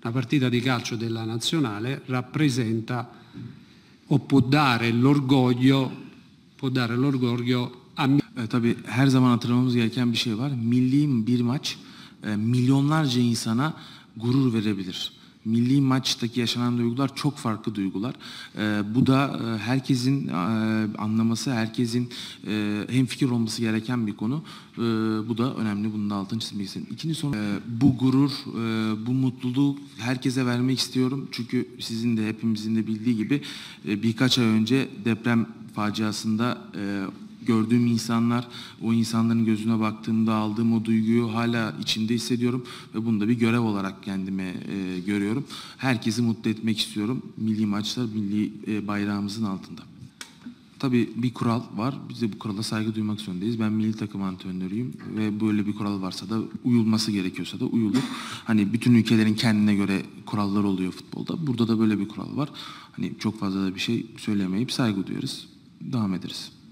una partita di calcio della nazionale rappresenta o può dare l'orgoglio a Tabii her zaman hatırlamamız gereken bir şey var. Milli bir maç milyonlarca insana gurur verebilir. Milli maçtaki yaşanan duygular çok farklı duygular. Bu da herkesin anlaması, herkesin hemfikir olması gereken bir konu. Bu da önemli. Bunun da altını çizmek istedim. İkinci soru, bu gurur, bu mutluluğu herkese vermek istiyorum. Çünkü sizin de hepimizin de bildiği gibi birkaç ay önce deprem faciasında gördüğüm insanlar, o insanların gözüne baktığımda aldığım o duyguyu hala içimde hissediyorum ve bunu da bir görev olarak kendime görüyorum. Herkesi mutlu etmek istiyorum. Milli maçlar, milli bayrağımızın altında. Tabii bir kural var. Biz de bu kurala saygı duymak zorundayız. Ben milli takım antrenörüyüm ve böyle bir kural varsa da uyulması gerekiyorsa da uyulur. Hani bütün ülkelerin kendine göre kurallar oluyor futbolda. Burada da böyle bir kural var. Hani çok fazla da bir şey söylemeyip saygı duyarız. Devam ederiz.